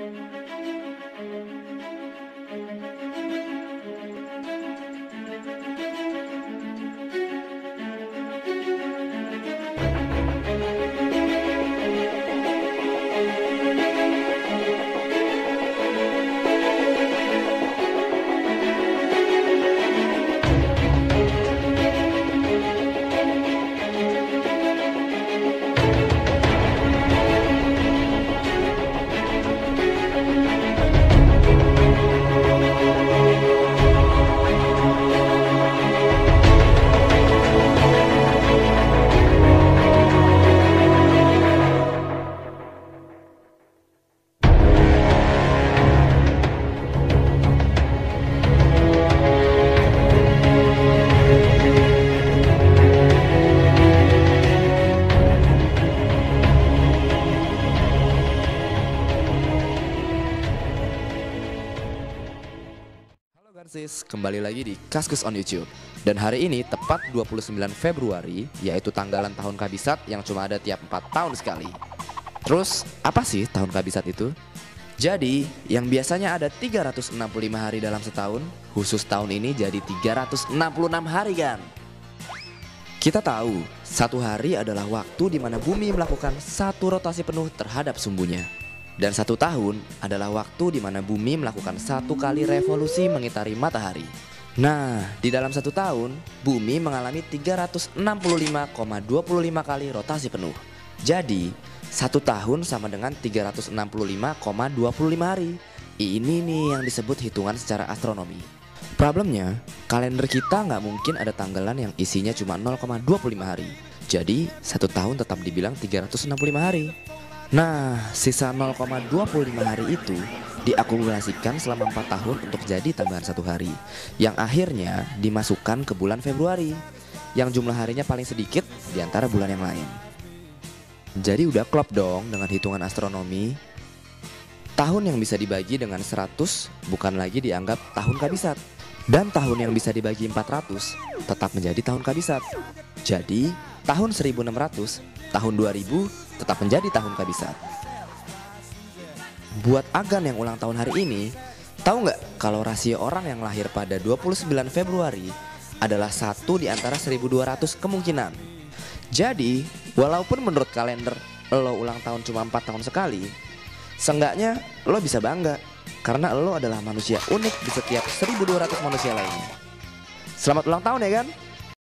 Kembali lagi di Kaskus on YouTube. Dan hari ini tepat 29 Februari, yaitu tanggalan tahun kabisat yang cuma ada tiap 4 tahun sekali. Terus apa sih tahun kabisat itu? Jadi yang biasanya ada 365 hari dalam setahun, khusus tahun ini jadi 366 hari kan. Kita tahu satu hari adalah waktu di mana bumi melakukan satu rotasi penuh terhadap sumbunya. Dan satu tahun adalah waktu di mana bumi melakukan satu kali revolusi mengitari matahari. Nah, di dalam satu tahun, bumi mengalami 365,25 kali rotasi penuh. Jadi, satu tahun sama dengan 365,25 hari. Ini nih yang disebut hitungan secara astronomi. Problemnya, kalender kita nggak mungkin ada tanggalan yang isinya cuma 0,25 hari. Jadi, satu tahun tetap dibilang 365 hari. Nah, sisa 0,25 hari itu diakumulasikan selama 4 tahun untuk jadi tambahan satu hari, yang akhirnya dimasukkan ke bulan Februari, yang jumlah harinya paling sedikit di antara bulan yang lain. Jadi udah klop dong dengan hitungan astronomi. Tahun yang bisa dibagi dengan 100 bukan lagi dianggap tahun kabisat. Dan tahun yang bisa dibagi 400 tetap menjadi tahun kabisat. Jadi tahun 1600, tahun 2000 tetap menjadi tahun kabisat. Buat Agan yang ulang tahun hari ini, tahu nggak kalau rasio orang yang lahir pada 29 Februari adalah 1 di antara 1200 kemungkinan. Jadi walaupun menurut kalender lo ulang tahun cuma 4 tahun sekali, seenggaknya lo bisa bangga karena lo adalah manusia unik di setiap 1200 manusia lainnya. Selamat ulang tahun ya kan?